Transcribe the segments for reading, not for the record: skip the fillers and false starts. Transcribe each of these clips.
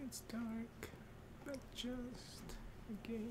It's dark, but just a game.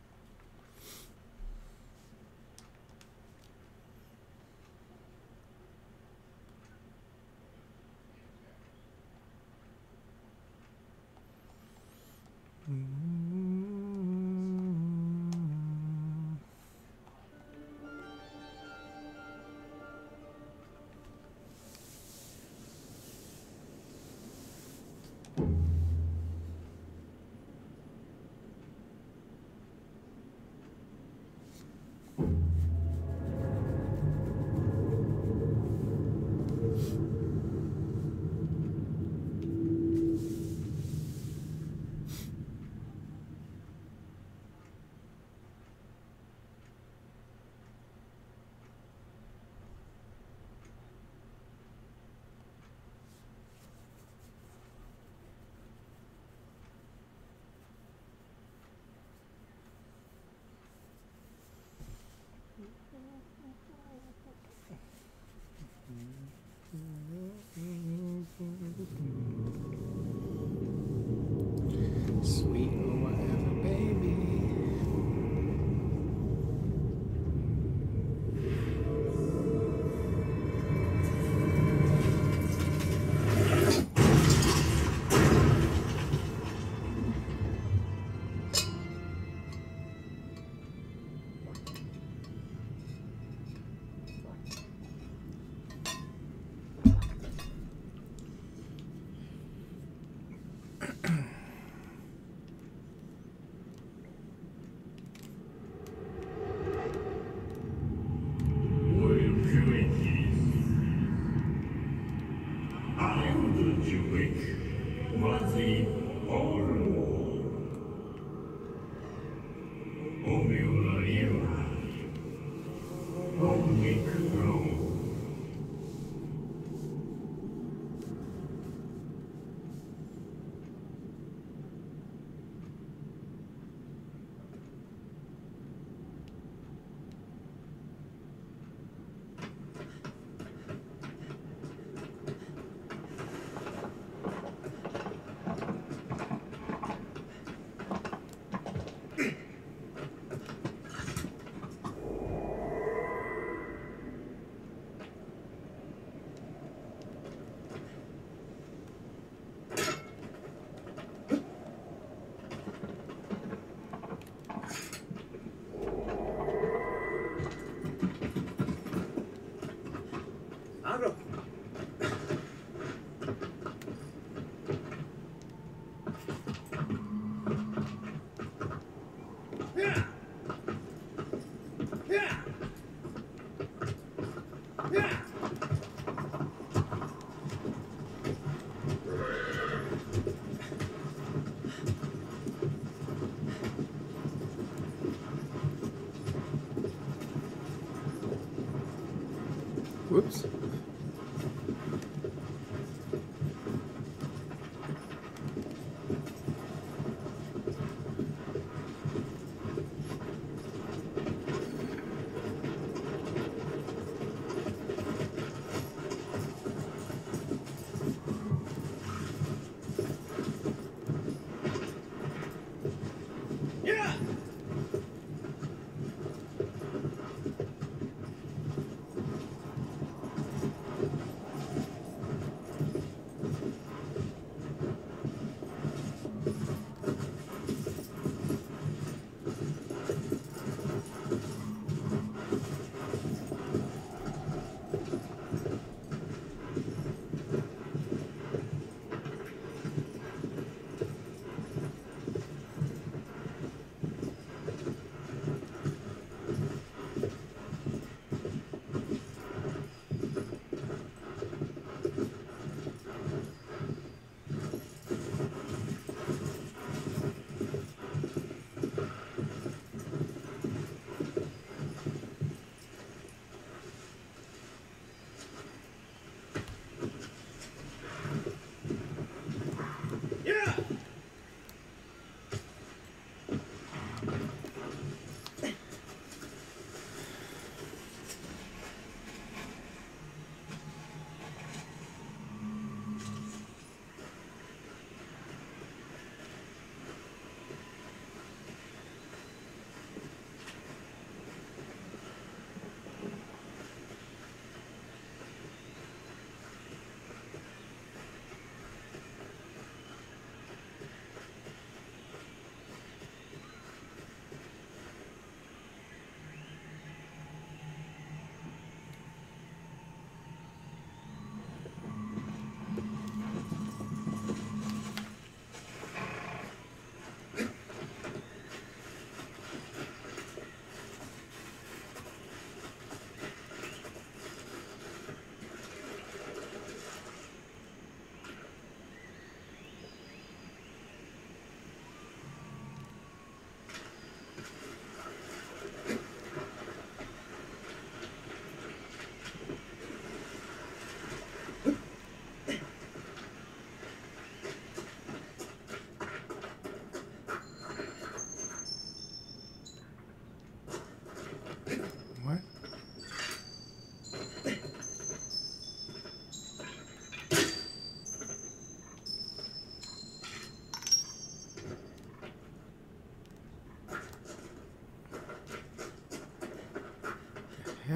Sweet or whatever, baby. Whoops.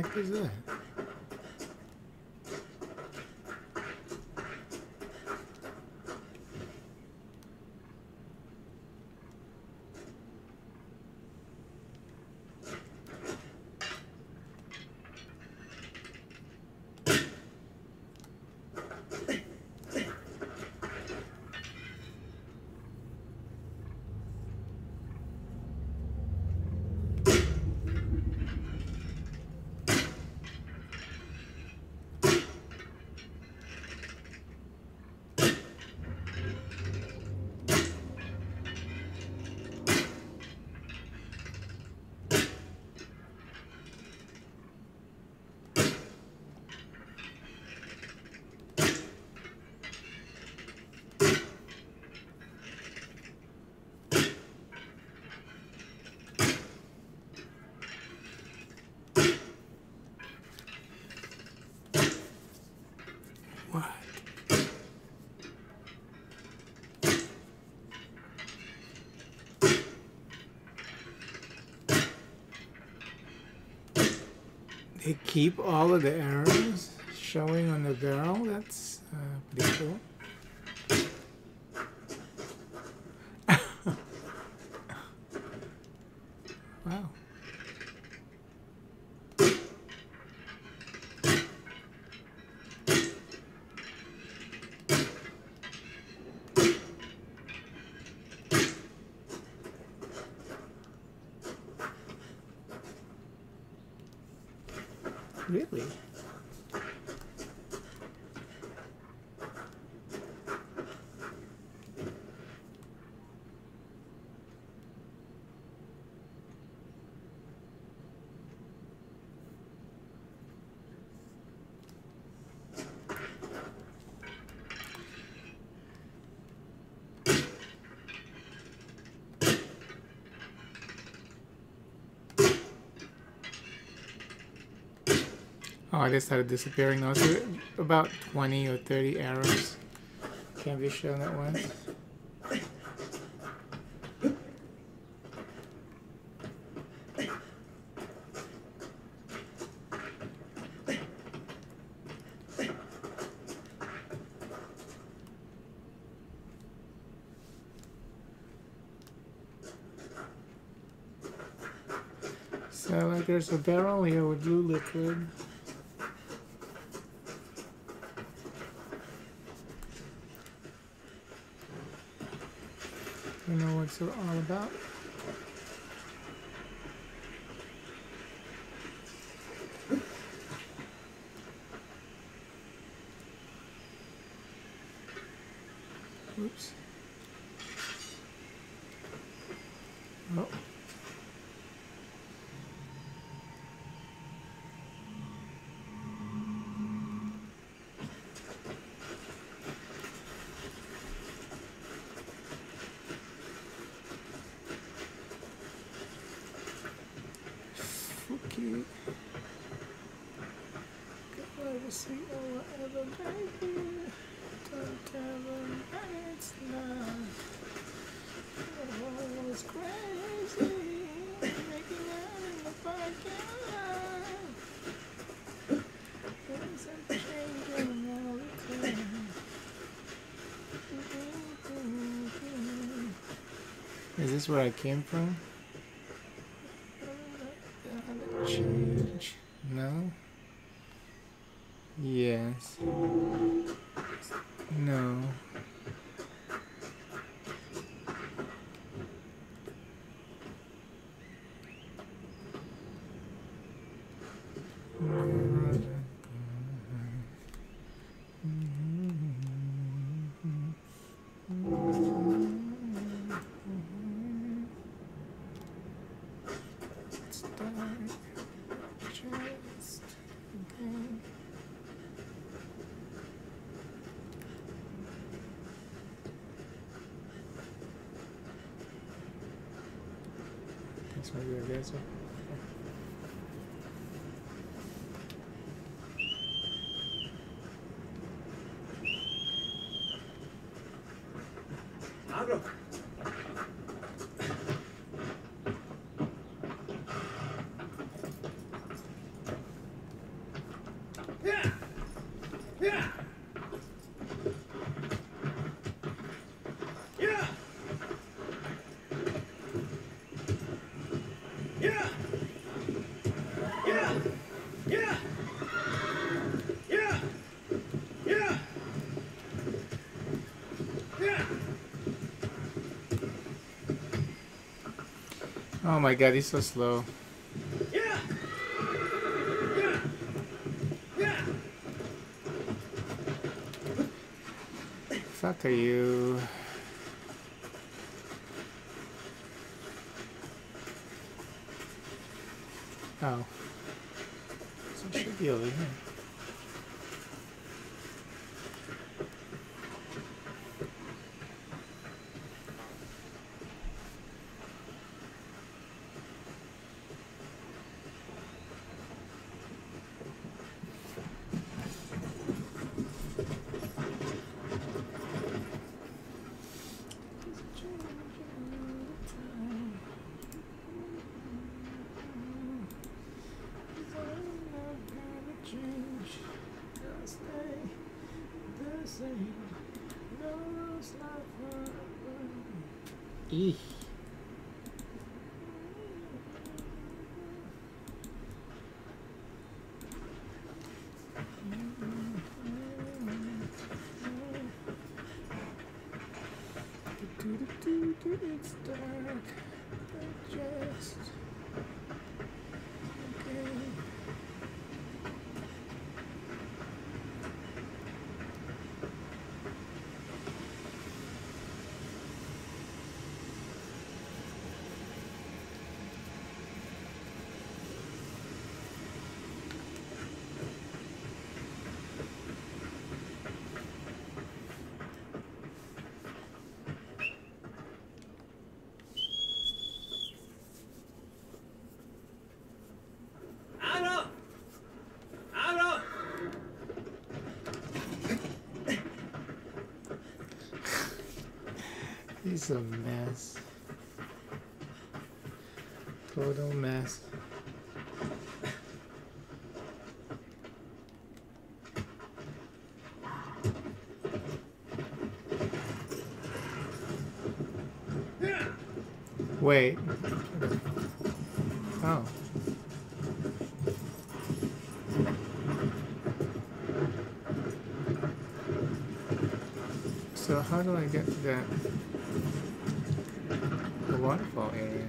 heck is that? What? They keep all of the arrows showing on the barrel? That's pretty cool. Wow. Really? Oh, they started disappearing now. So about 20 or 30 arrows can be shown at once. So like there's a barrel here with blue liquid. You know what's it all about? Oops. Oh. Okay. Gotta see whatever, baby. Don't tell them it's not. Oh, it's crazy. Making out in the backyard. Things are changing all the time. Is this where I came from? Change. No? Yes. No. That's maybe I guess. Abro. Yeah. Yeah. Yeah. Yeah. Yeah. Yeah. Yeah. Yeah. Oh my god, he's so slow. Yeah. Yeah. Yeah. Fuck are you? Oh. So it should be over here. Eek. It's dark. Just okay. Out. Out. He's a mess. Total mess. Yeah. Wait. Oh. So how do I get to that? The waterfall area.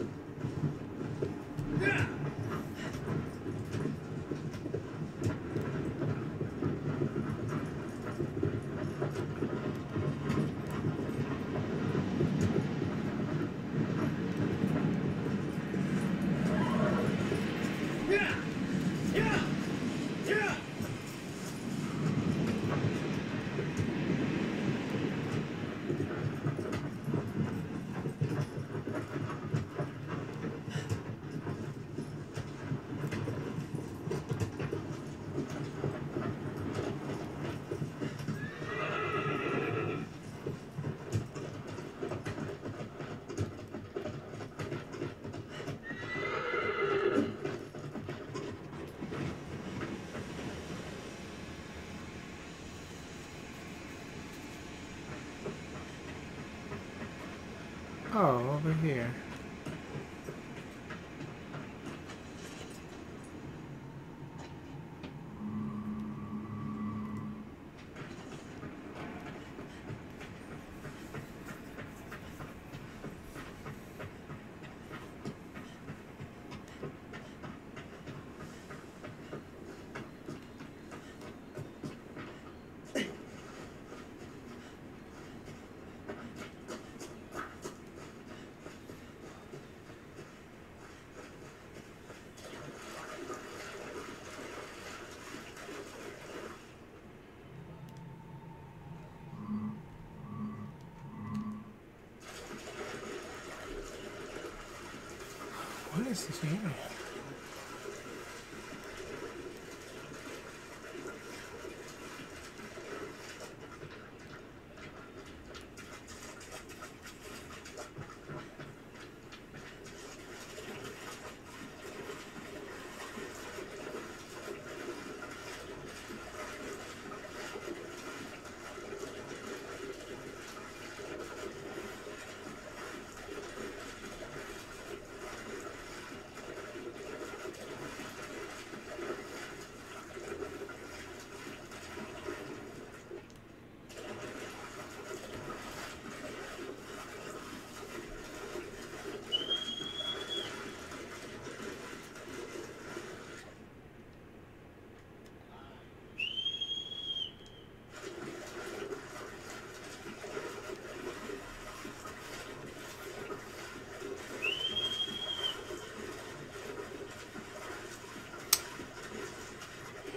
Yeah. Yeah. Yeah. Yeah. Oh, over here. What is this area?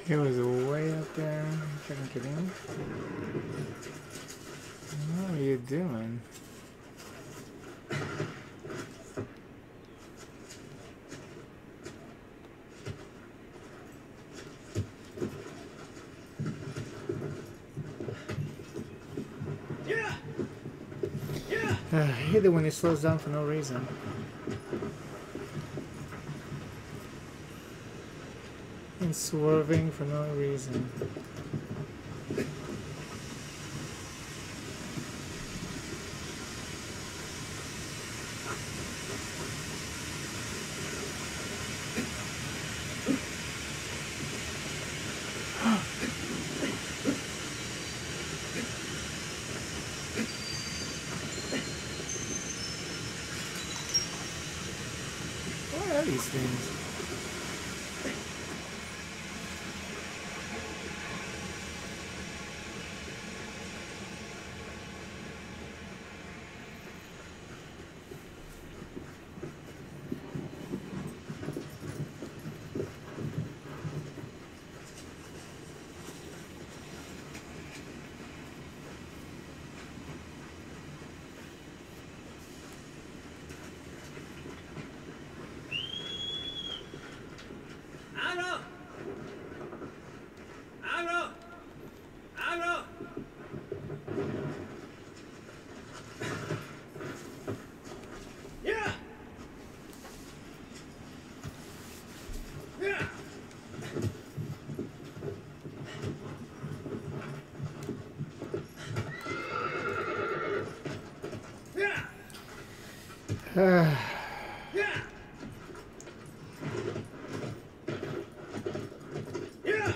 He was way up there. Couldn't get in. What are you doing? Yeah! Yeah! I hate it when he slows down for no reason. And swerving for no reason. What are these things? Abro! Abro! Abro! Yeah! Yeah! Yeah! Uh, Yeah! Yeah!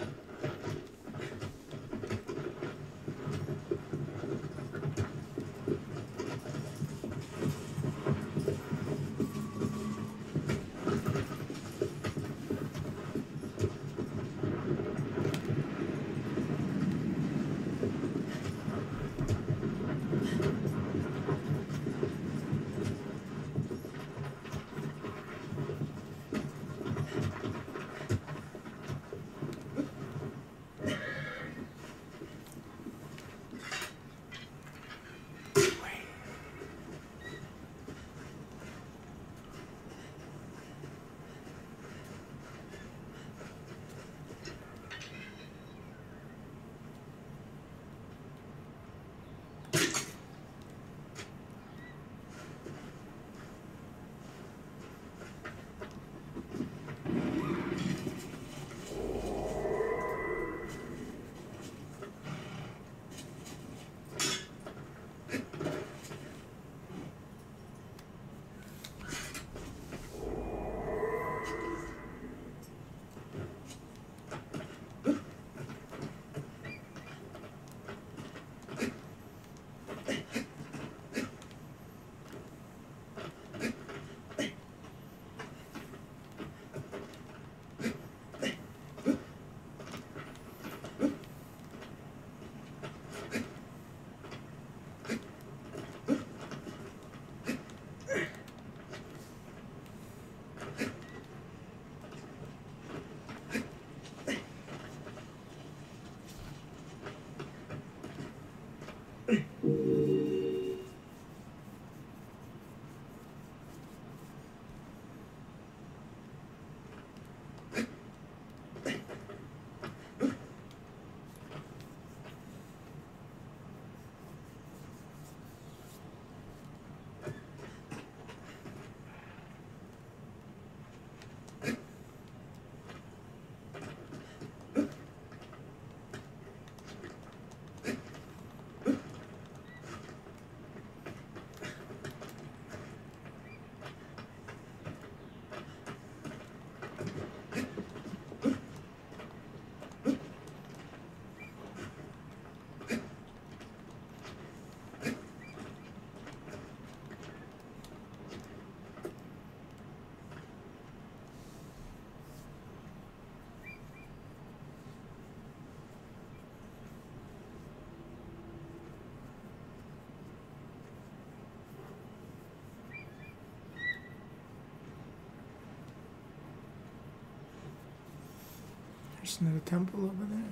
There's another temple over there.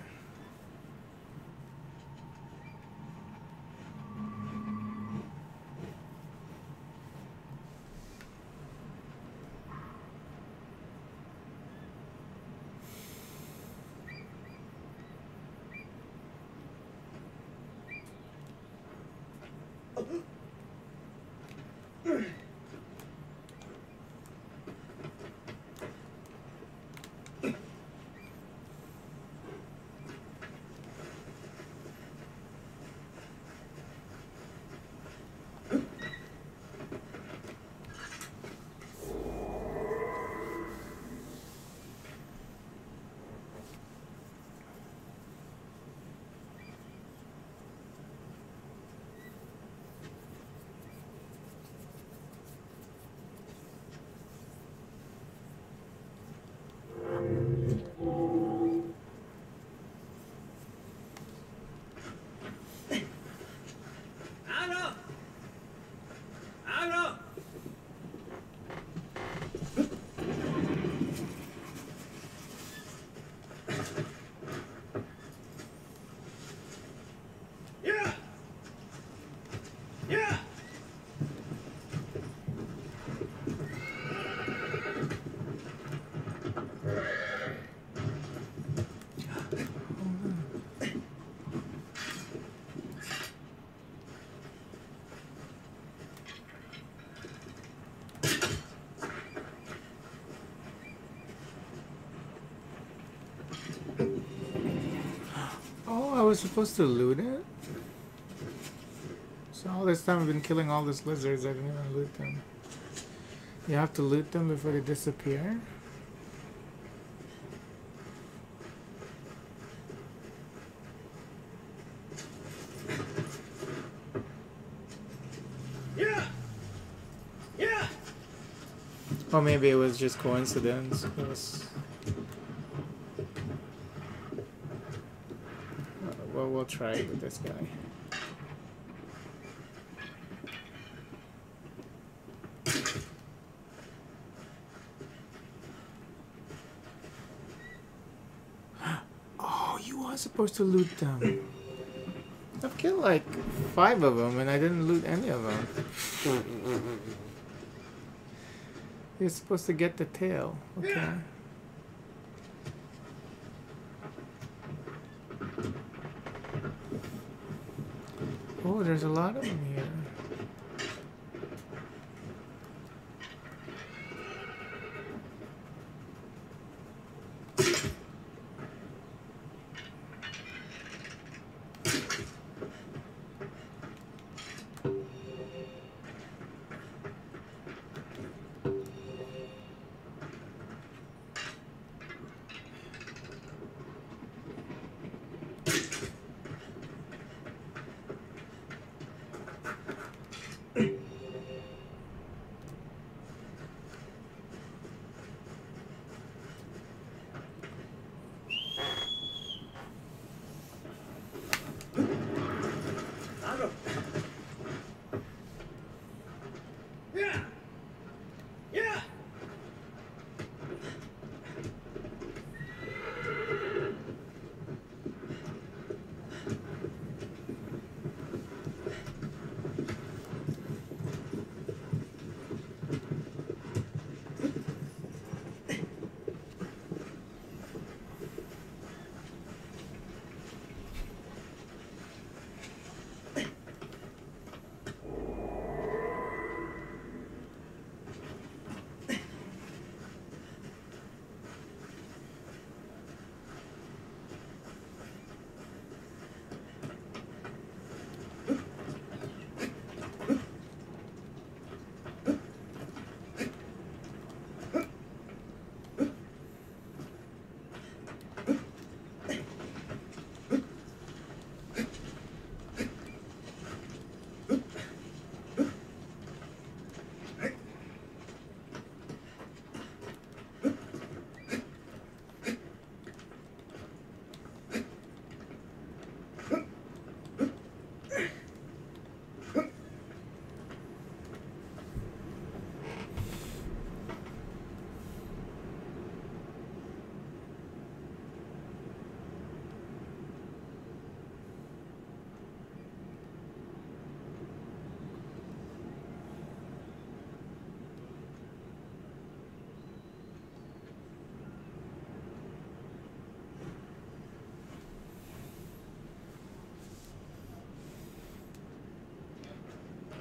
Oh, I was supposed to loot it? So all this time I've been killing all these lizards, I didn't even loot them. You have to loot them before they disappear? Or maybe it was just coincidence. It was... well, we'll try it with this guy. Oh, you are supposed to loot them. I've killed like 5 of them and I didn't loot any of them. You're supposed to get the tail. Okay. Oh, there's a lot of them here.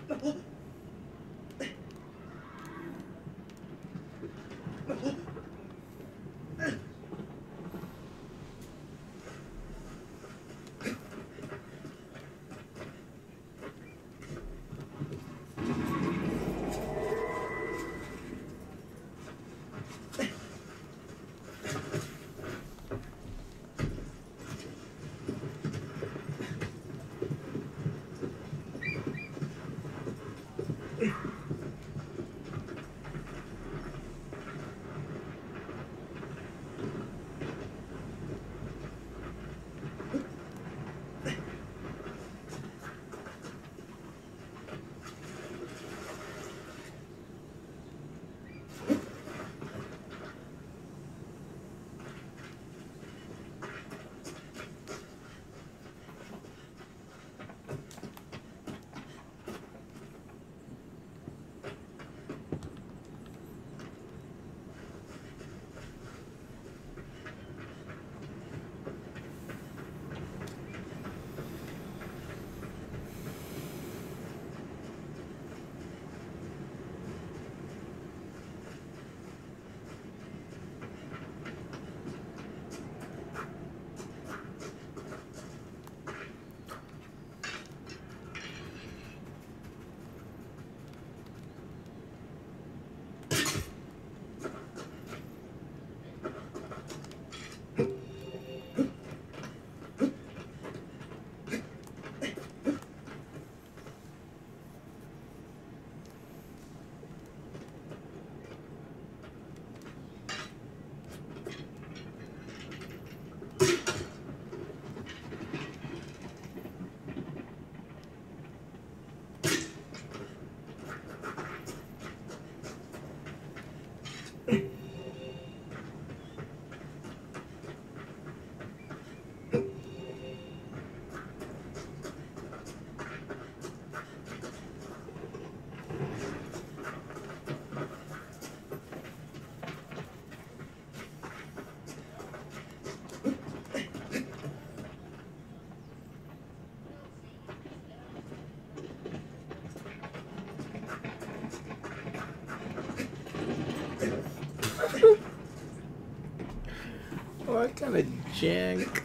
What kind of jank?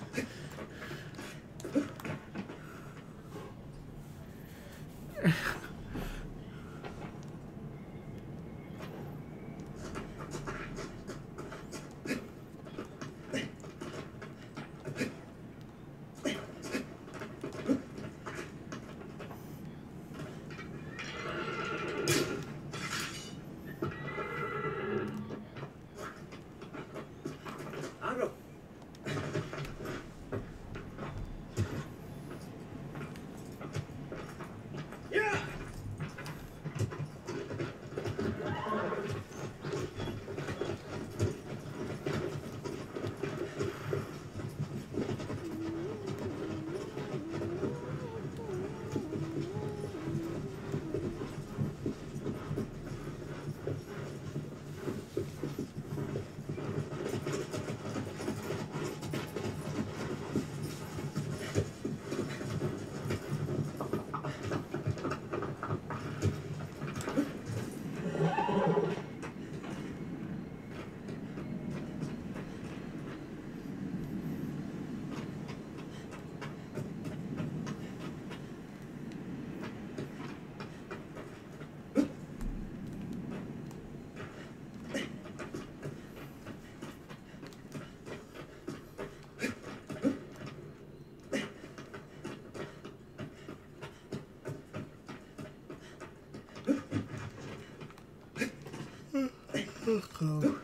Oh.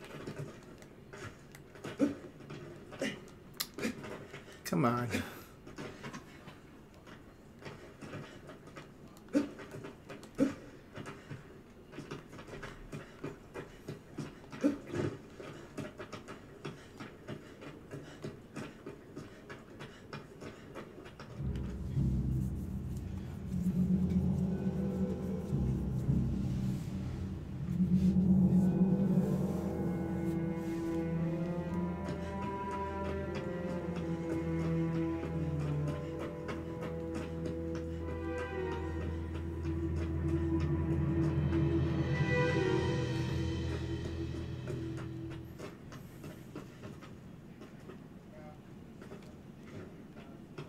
Come on.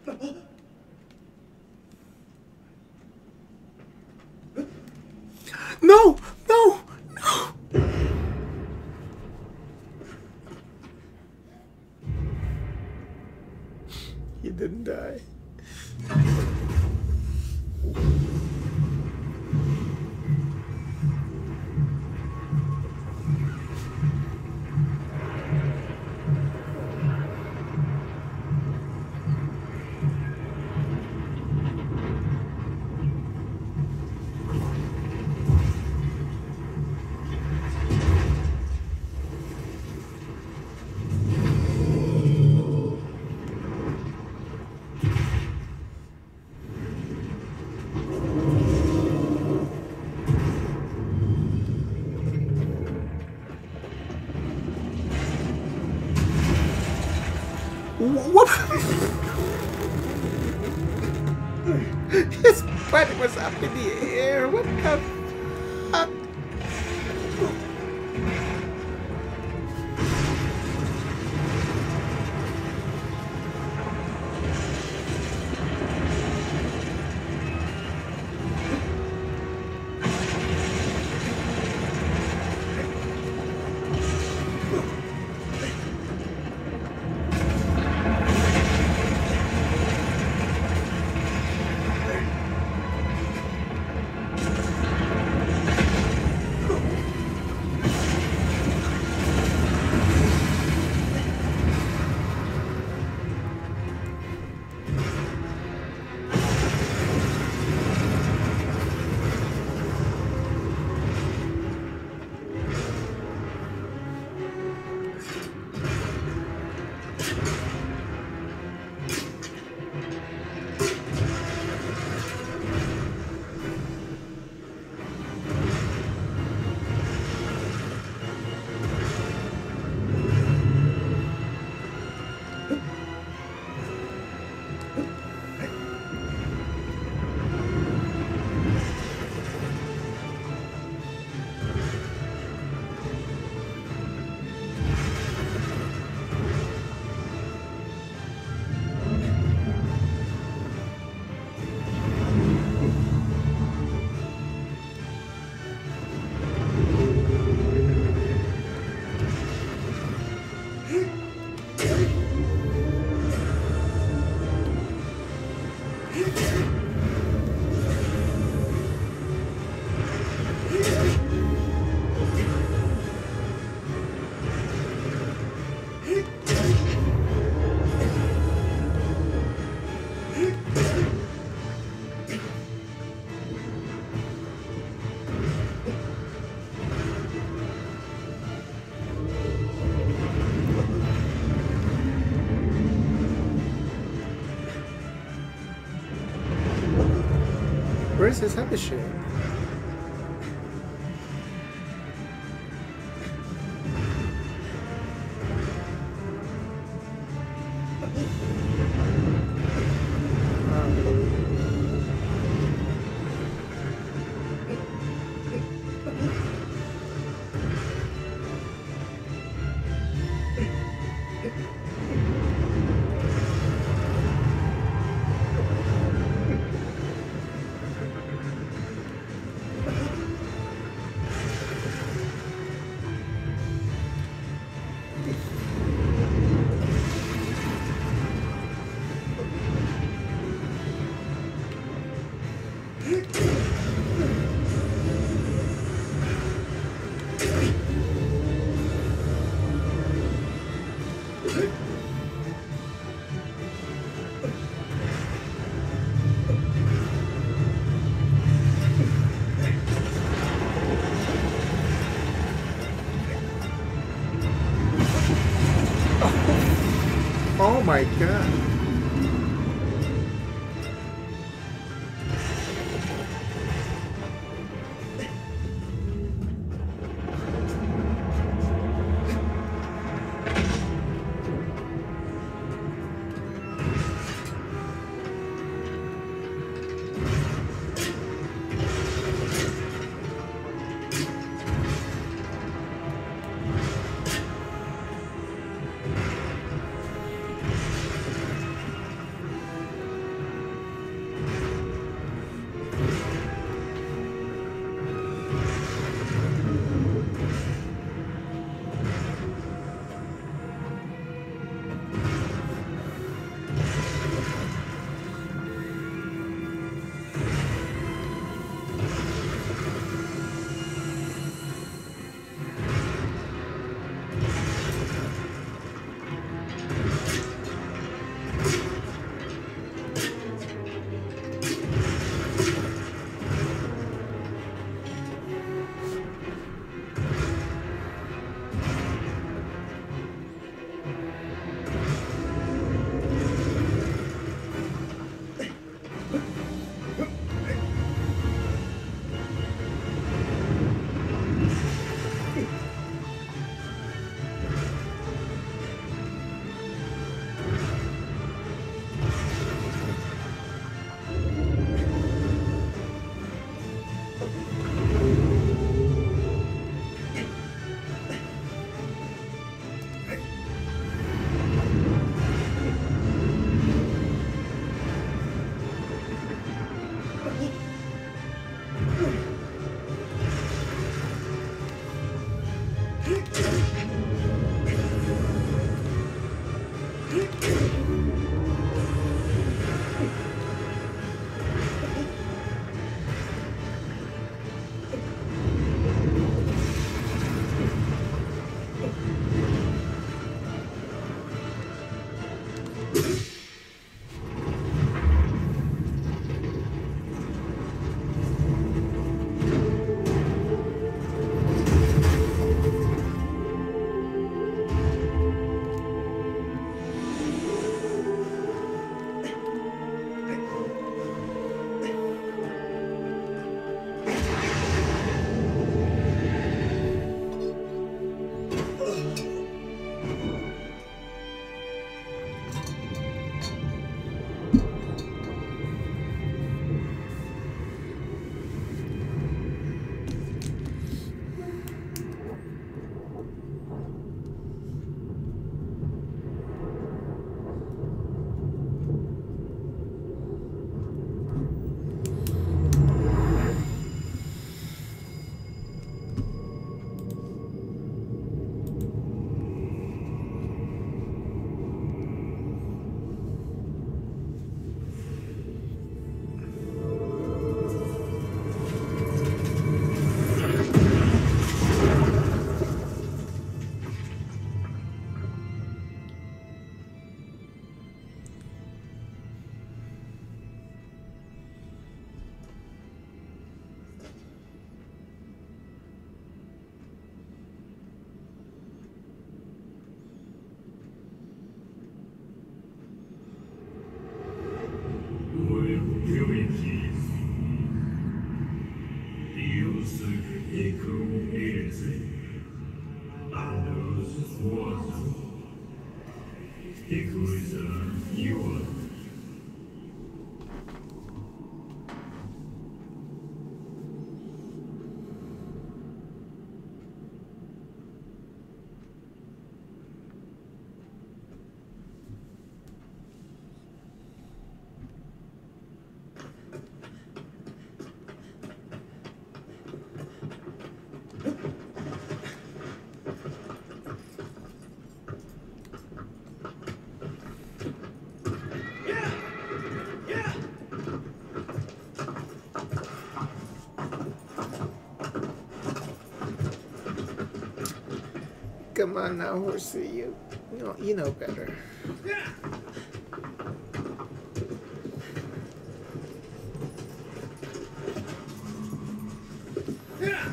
No! No! No! He didn't die. What? His butt was up in the air. What the fuck? Where's his other shit? Oh my god. Come on now, horsey, you know better. Yeah. Yeah.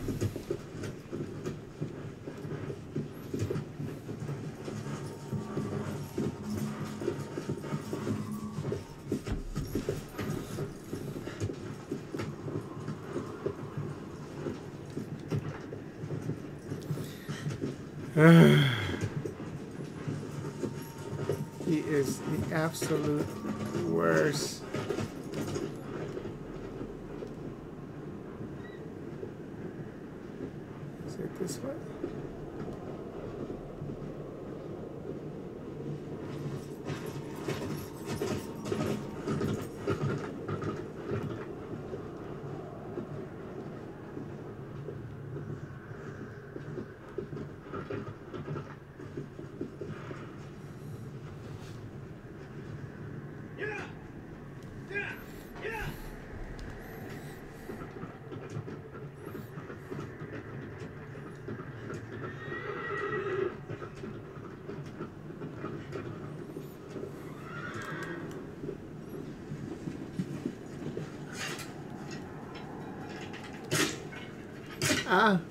He is the absolute worst. Is it this way? Ah.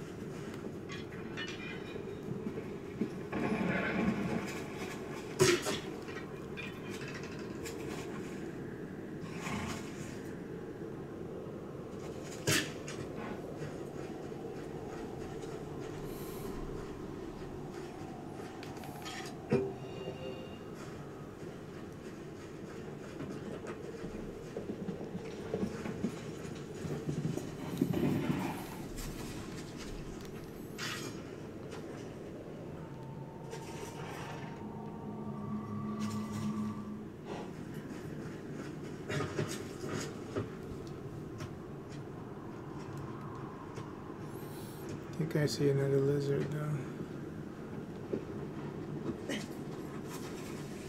I think I see another lizard though.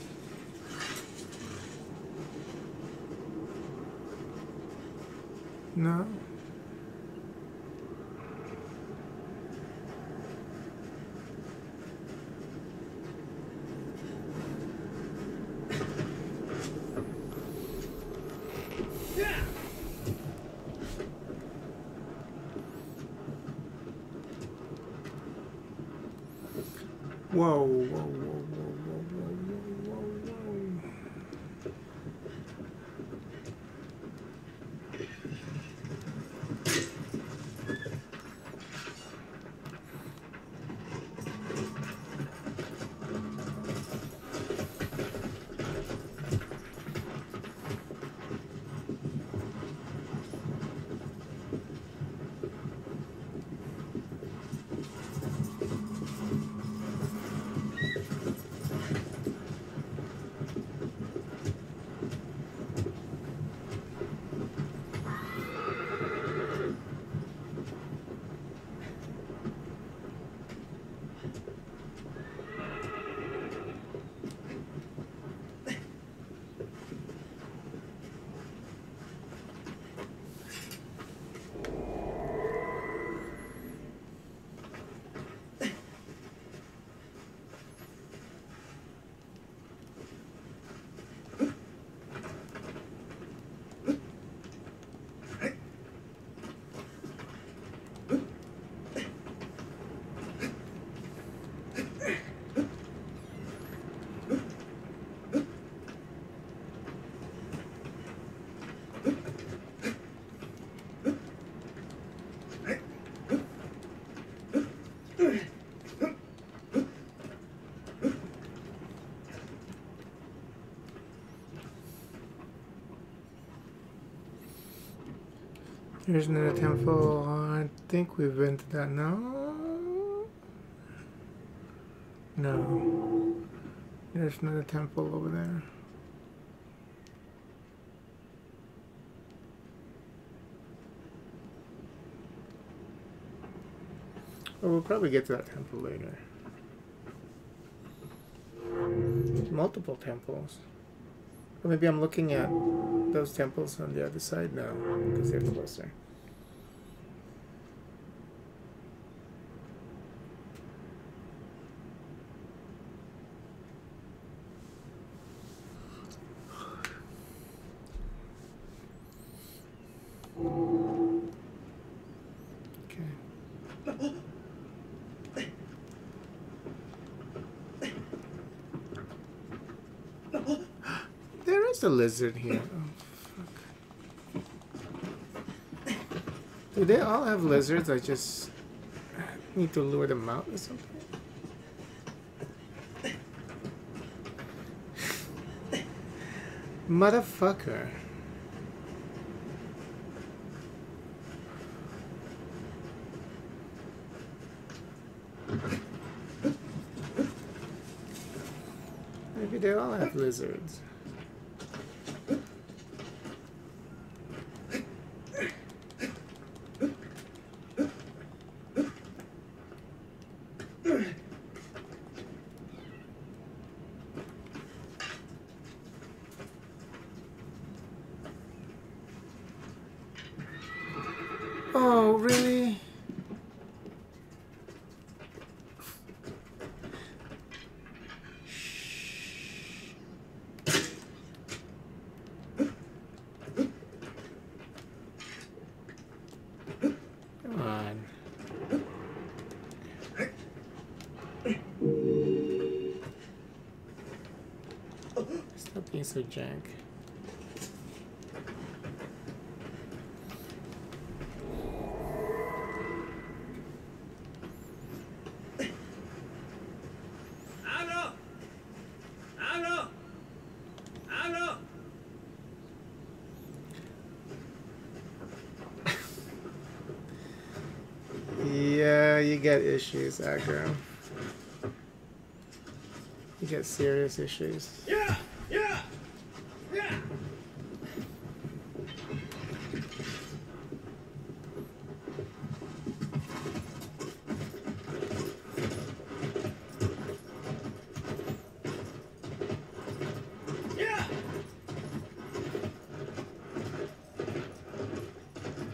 No. Whoa, whoa, whoa, whoa, whoa, whoa, whoa, whoa. Here's another temple. I think we've been to that. No? No. There's another temple over there. Well, we'll probably get to that temple later. There's multiple temples. Or maybe I'm looking at those temples on the other side now because they're closer. A lizard here. Oh, fuck. Do they all have lizards? I just need to lure them out or something. Motherfucker. Maybe they all have lizards. Oh, really? Come on. Stop being so jank. Yeah, you get issues, aggro. You get serious issues. Yeah! Yeah! Yeah! Yeah!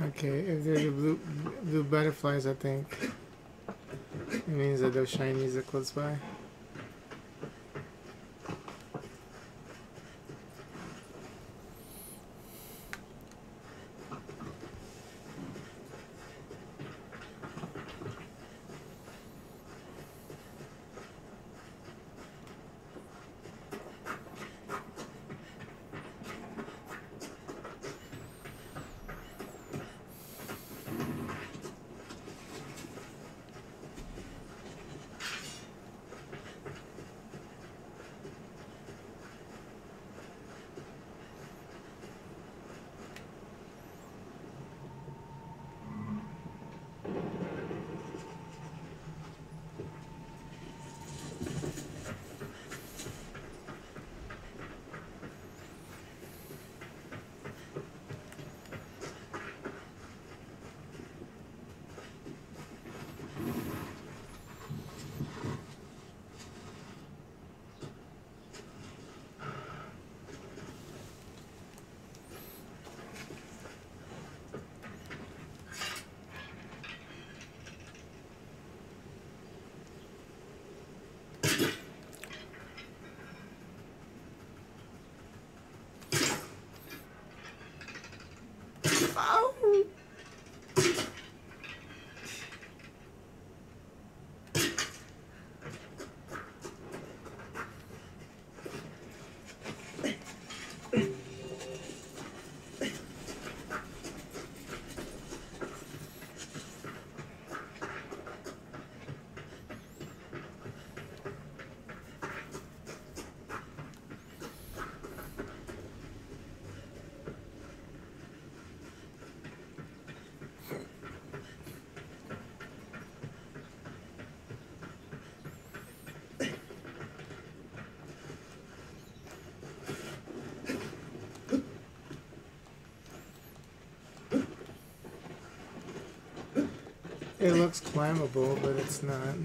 Okay, if there's a blue butterflies, I think it means that those shinies are close by. It looks climbable, but it's not.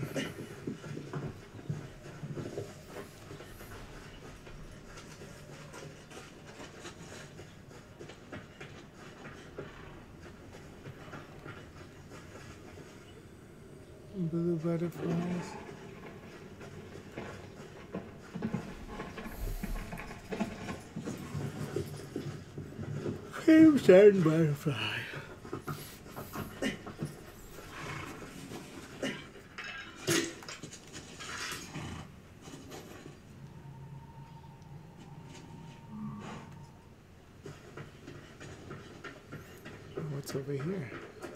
Blue butterflies. Crimson butterfly. What's over here?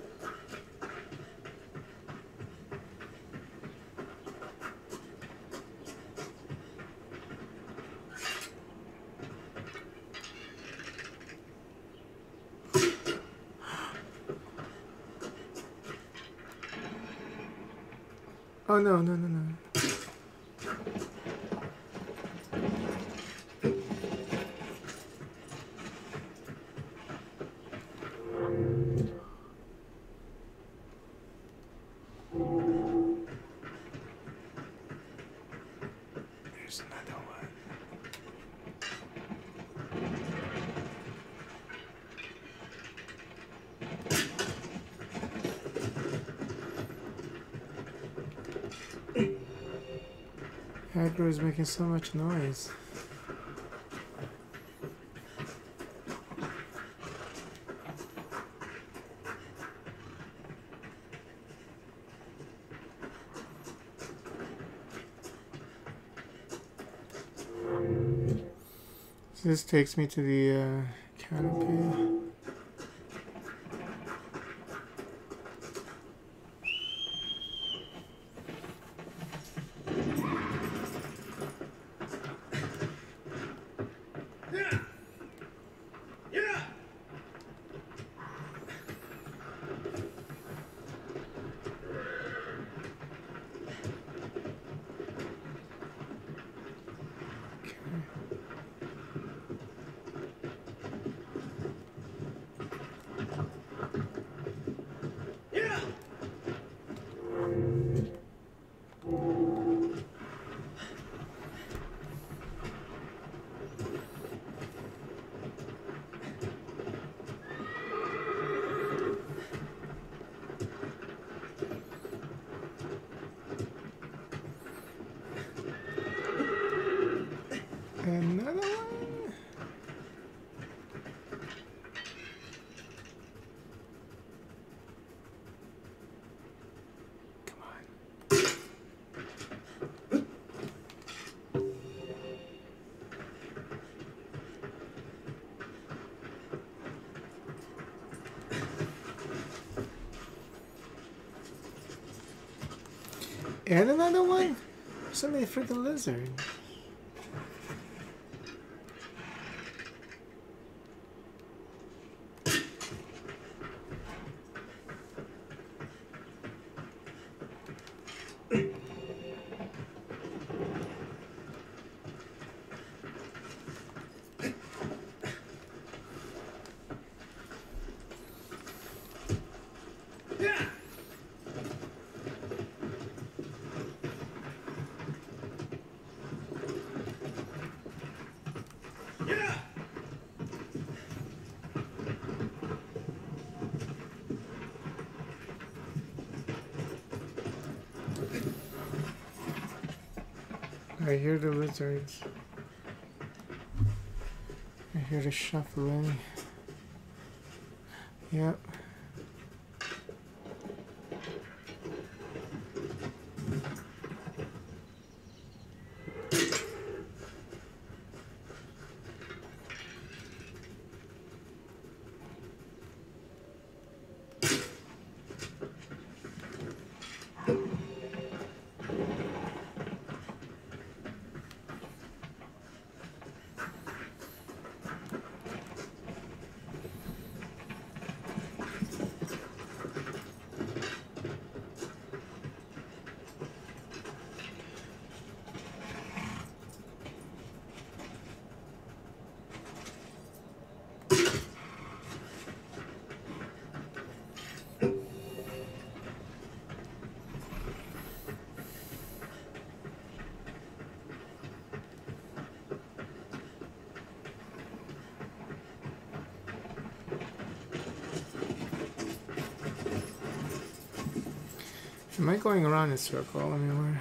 Oh no, no, no, no. There's another one. Hacker is making so much noise. So this takes me to the canopy. And another one? So many freaking lizards. I hear the lizards. I hear the shuffling. Yep. Am I going around in a circle? I mean, where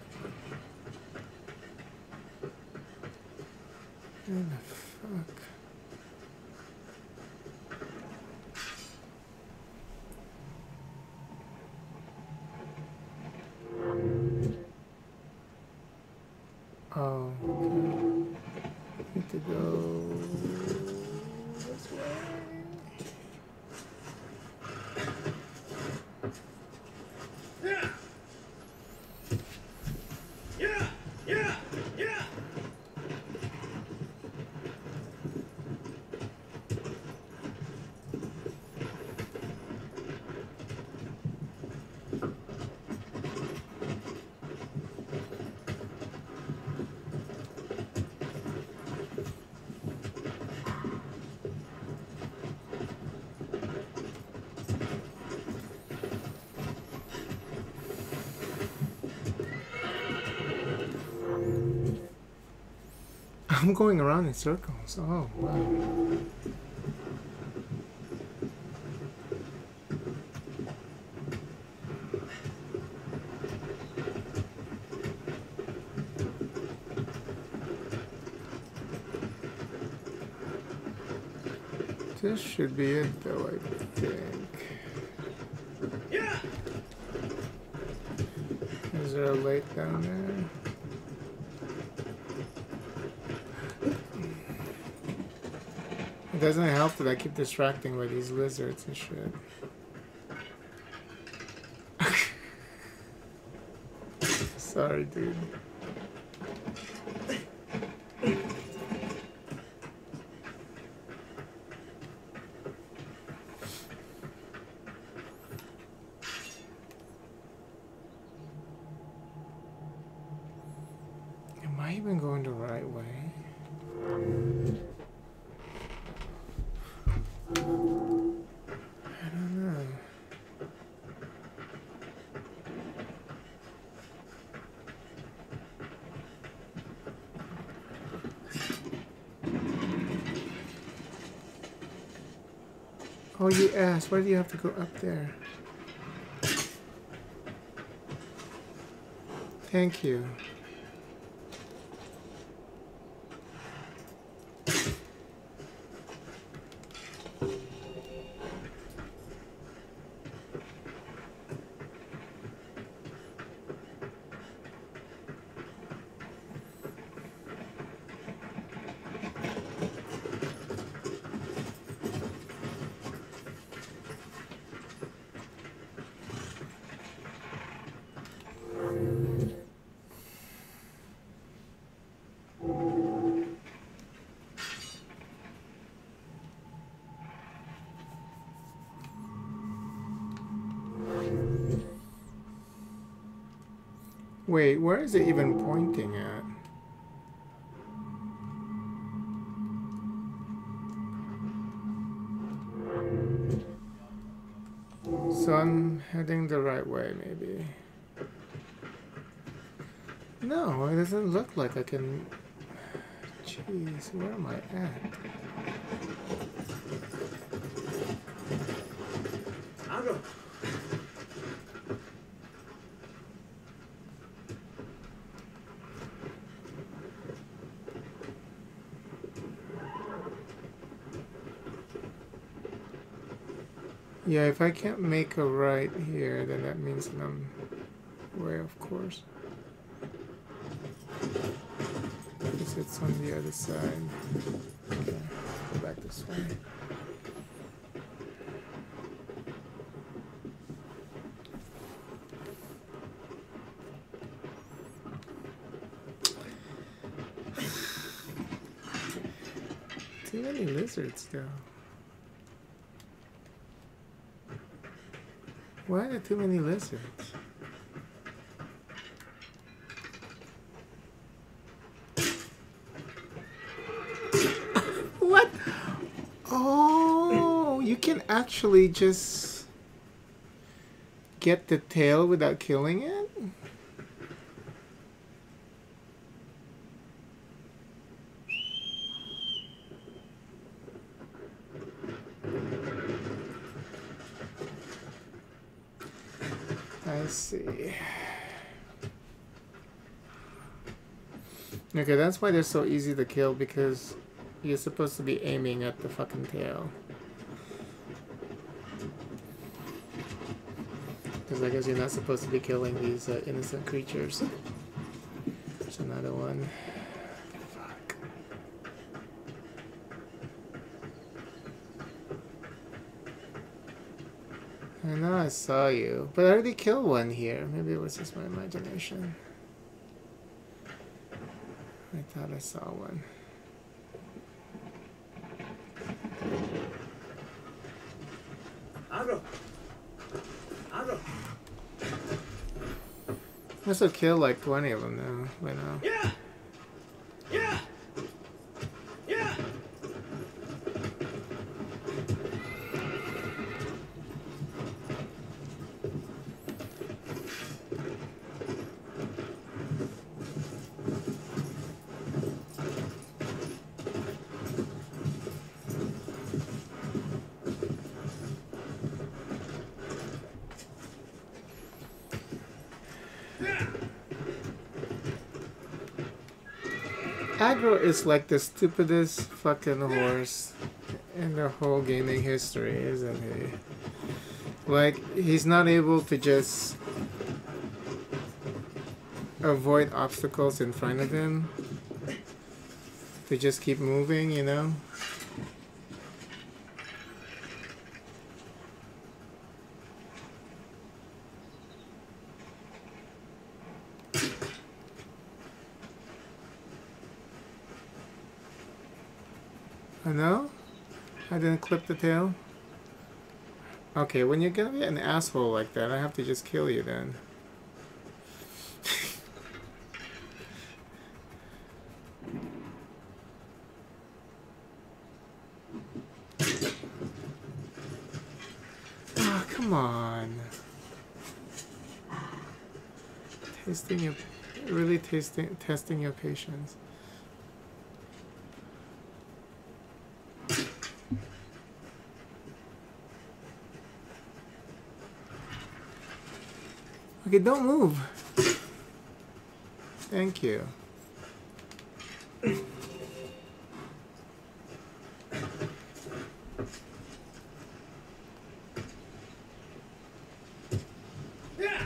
the fuck? Oh, okay. Need to go this way. I'm going around in circles. Oh, wow. This should be it, though, I think. Is there a lake down there? It doesn't help that I keep distracting by these lizards and shit. Sorry, dude. Am I even going the right way? I don't know. Oh, you asked. Why do you have to go up there? Thank you. Wait, where is it even pointing at? So I'm heading the right way, maybe. No, it doesn't look like I can... Jeez, where am I at? I'll go. Yeah, if I can't make a right here, then that means that I'm way off course. Because it's on the other side. Okay, go back this way. Too many lizards, though. Why are there too many lizards? What? Oh, you can actually just get the tail without killing it? I see. Okay, that's why they're so easy to kill, because you're supposed to be aiming at the fucking tail. Because I guess you're not supposed to be killing these innocent creatures. There's another one. Fuck. I know I saw you, but I already killed one here. Maybe it was just my imagination. I thought I saw one. I'll go. I'll go. Must have killed like 20 of them now, by now. Yeah. Yeah. Yeah. Aggro is like the stupidest fucking horse in the whole gaming history, isn't he? Like, he's not able to just avoid obstacles in front of him. To just keep moving, you know? I know? I didn't clip the tail? Okay, when you're gonna be an asshole like that, I have to just kill you then. Oh, come on. Testing your patience. Okay, don't move. Thank you. Yeah.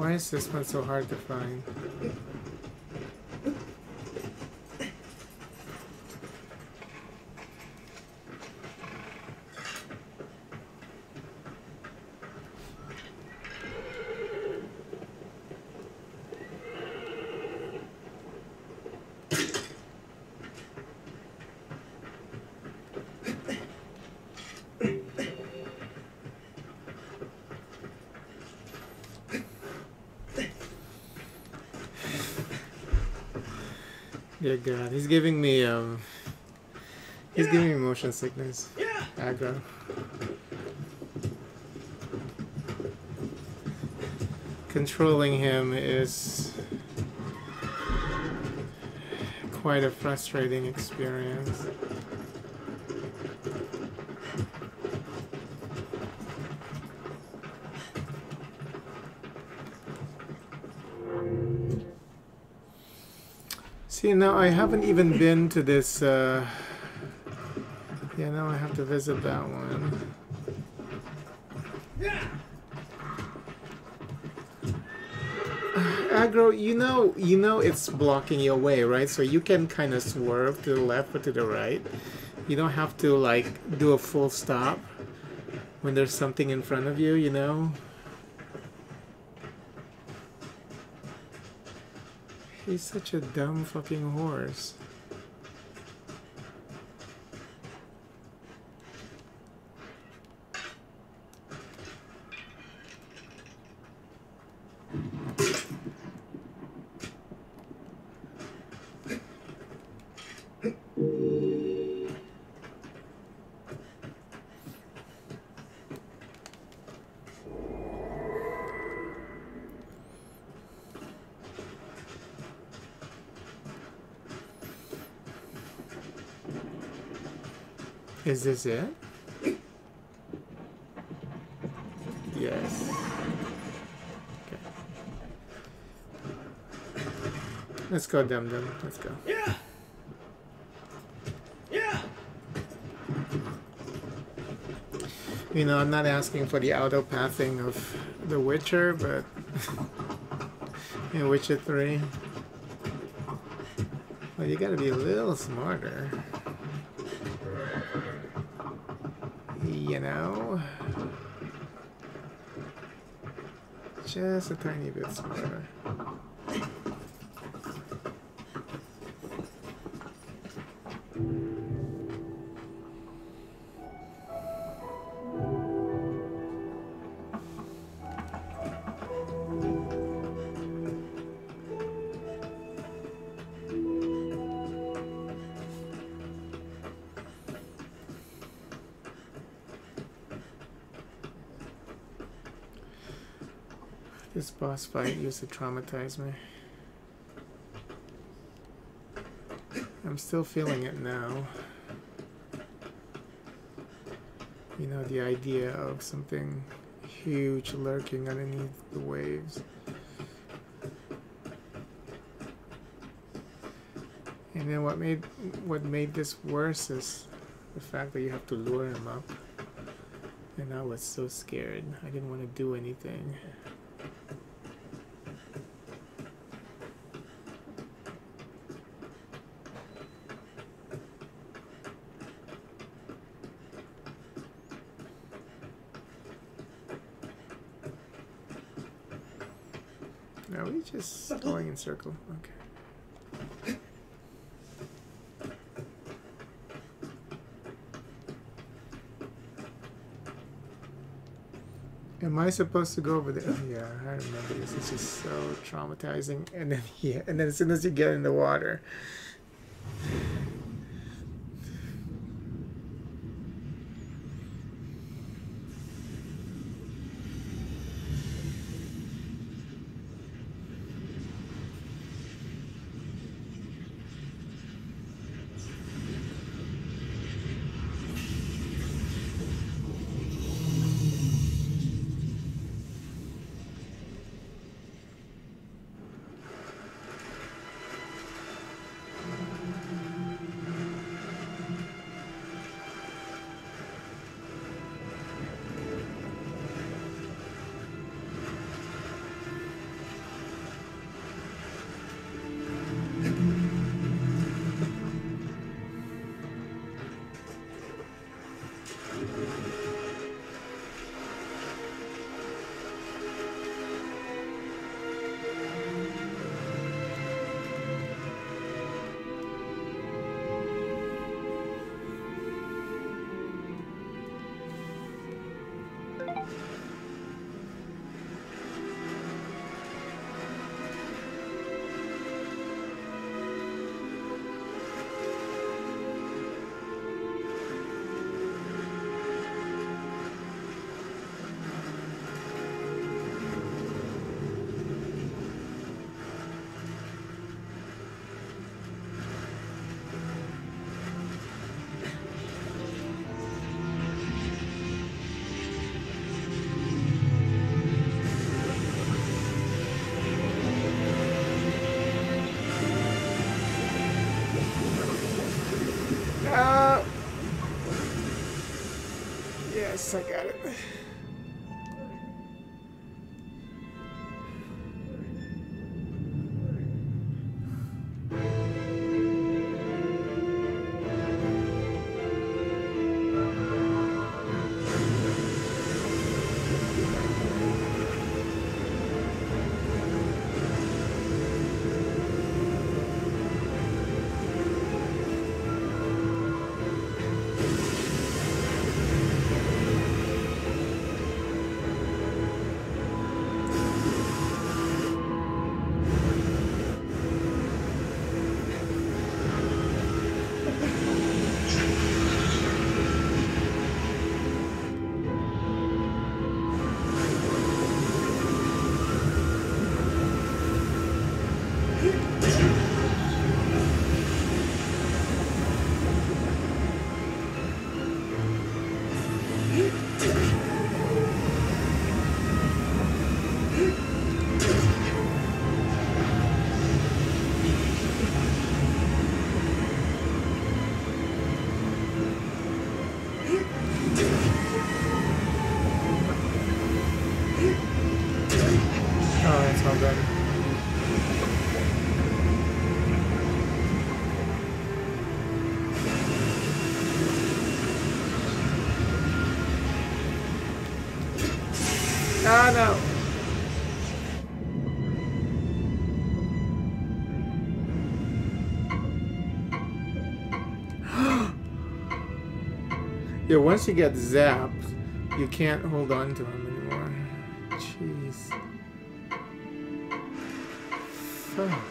Why is this one so hard to find? Dear God, he's giving me motion sickness. Aggro. Controlling him is quite a frustrating experience. See, now I haven't even been to this, yeah, now I have to visit that one. Aggro, you know it's blocking your way, right? So you can kind of swerve to the left or to the right. You don't have to, like, do a full stop when there's something in front of you, you know? He's such a dumb fucking horse. Is this it? Yes. Okay. Let's go, Dum Dum. Let's go. Yeah. Yeah. You know, I'm not asking for the auto pathing of The Witcher, but in Witcher 3, well, you gotta be a little smarter. You know, just a tiny bit smarter. This boss fight used to traumatize me. I'm still feeling it now. You know, the idea of something huge lurking underneath the waves. And then what made this worse is the fact that you have to lure him up. And I was so scared. I didn't want to do anything. Are we just going in circle? Okay. Am I supposed to go over there? Oh, yeah, I remember this. It's just so traumatizing. And then yeah, and then as soon as you get in the water. Yes, I got it. Oh, that's all good. Ah, no. Yeah, once you get zapped, you can't hold on to him anymore. Jeez. Fuck.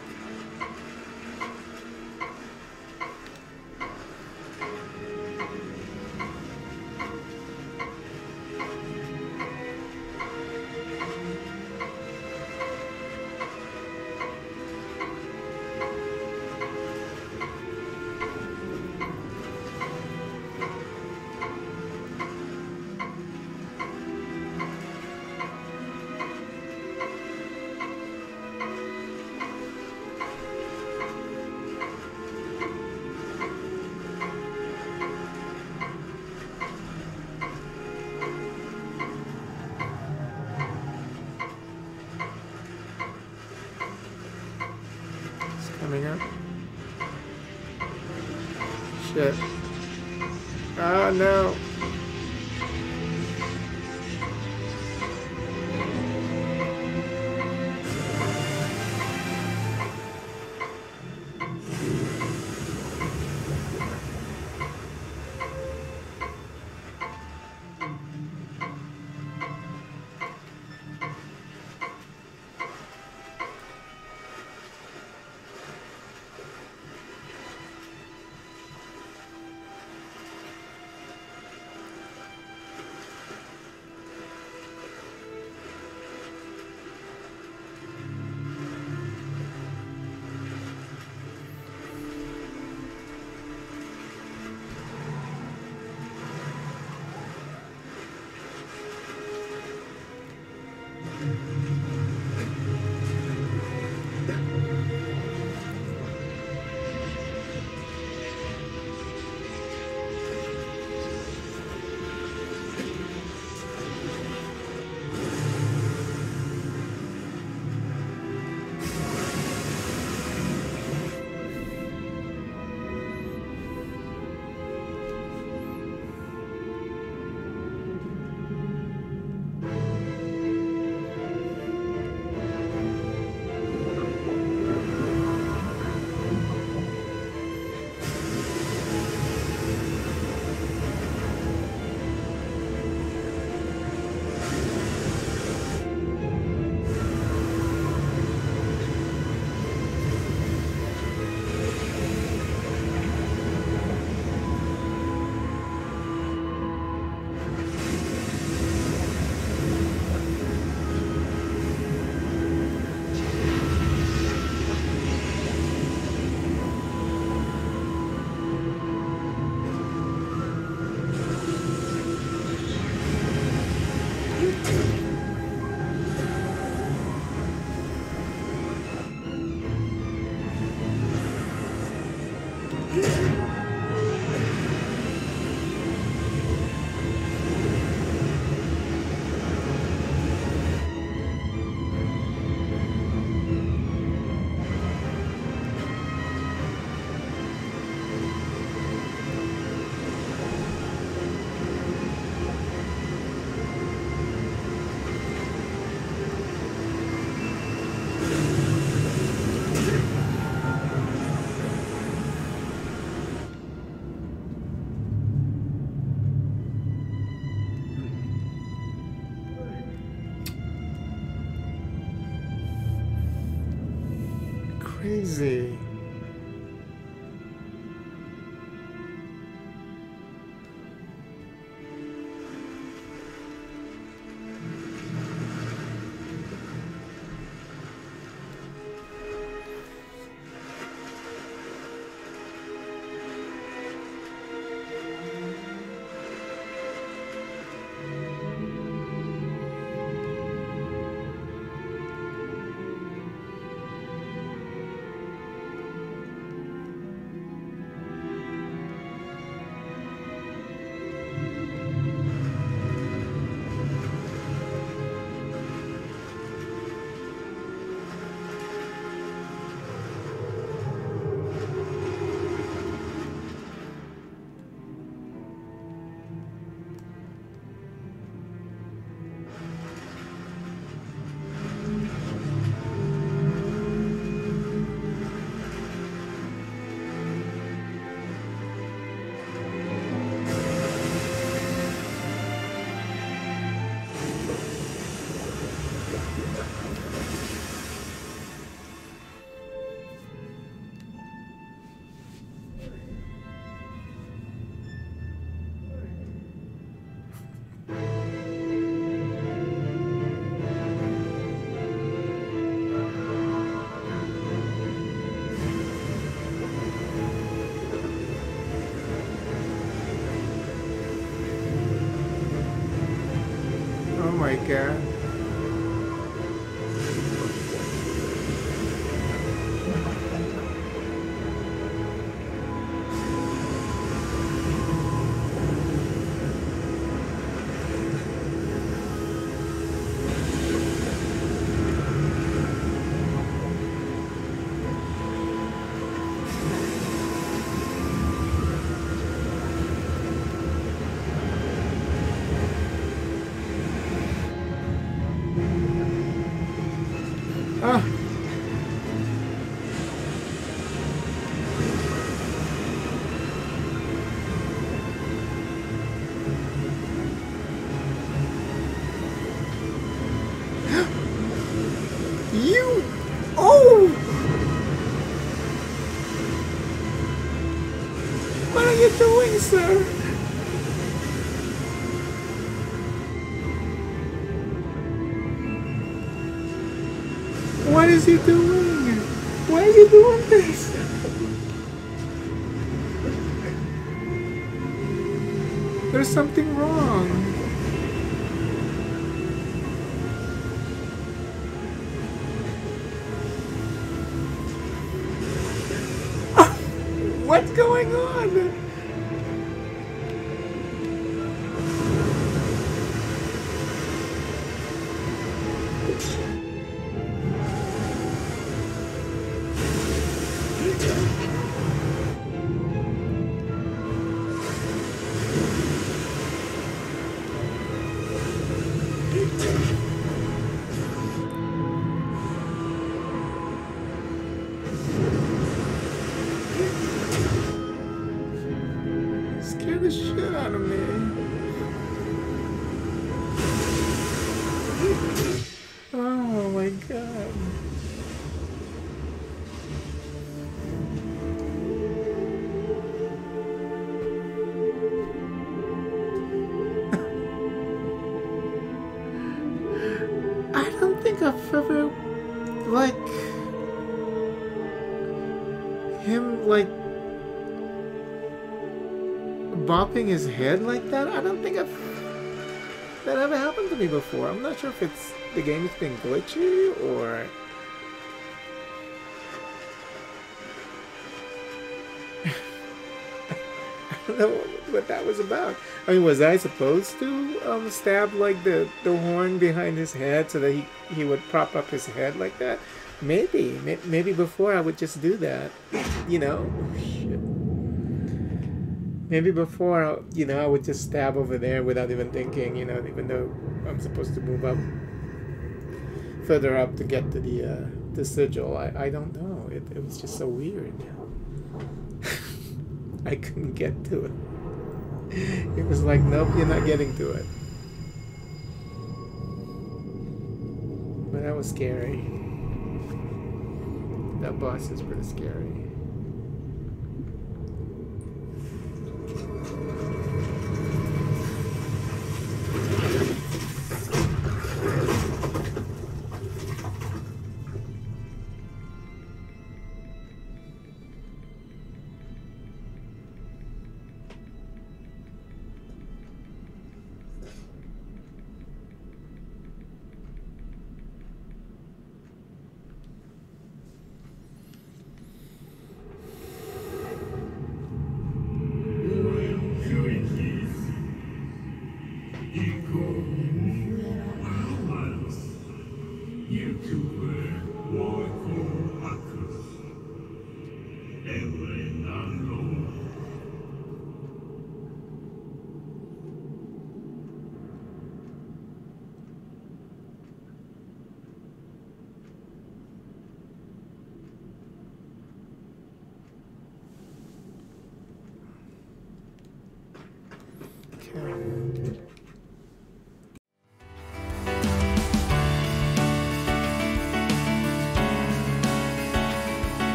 Coming up. Shit. Oh no. crazy. Oh my god. Ah. You. Oh. What are you doing, sir? What is he doing? Why are you doing this? There's something wrong. What's going on? Scared the shit out of me. Oh my god. I don't think I've ever, like, him, like, bopping his head like that. I don't think that ever happened to me before. I'm not sure if it's the game has been glitchy or I don't know what that was about. I mean, was I supposed to stab like the horn behind his head so that he would prop up his head like that? Maybe before I would just do that, you know. Shit. Maybe before, you know, I would just stab over there without even thinking, you know, even though I'm supposed to move up, further up to get to the sigil. I don't know. It was just so weird. I couldn't get to it. It was like, nope, you're not getting to it. But that was scary. That boss is pretty scary. YouTuber,